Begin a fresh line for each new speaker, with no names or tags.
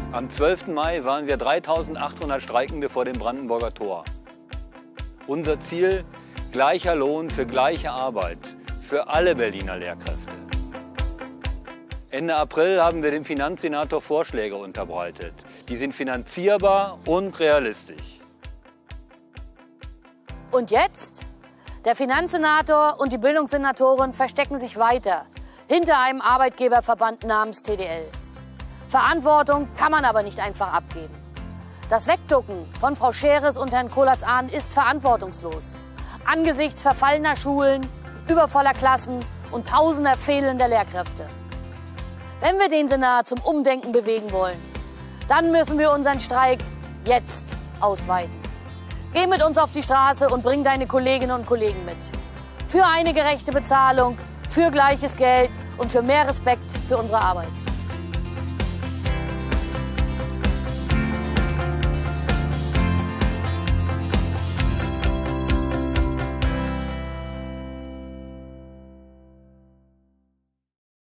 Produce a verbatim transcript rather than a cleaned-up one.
Am zwölften Mai waren wir dreitausendachthundert Streikende vor dem Brandenburger Tor. Unser Ziel: gleicher Lohn für gleiche Arbeit für alle Berliner Lehrkräfte. Ende April haben wir dem Finanzsenator Vorschläge unterbreitet. Die sind finanzierbar und realistisch.
Und jetzt? Der Finanzsenator und die Bildungssenatorin verstecken sich weiter hinter einem Arbeitgeberverband namens T D L. Verantwortung kann man aber nicht einfach abgeben. Das Wegducken von Frau Scheres und Herrn Kolatz-Ahn ist verantwortungslos. Angesichts verfallener Schulen, übervoller Klassen und tausender fehlender Lehrkräfte. Wenn wir den Senat zum Umdenken bewegen wollen, dann müssen wir unseren Streik jetzt ausweiten. Geh mit uns auf die Straße und bring deine Kolleginnen und Kollegen mit. Für eine gerechte Bezahlung, für gleiches Geld und für mehr Respekt für unsere Arbeit.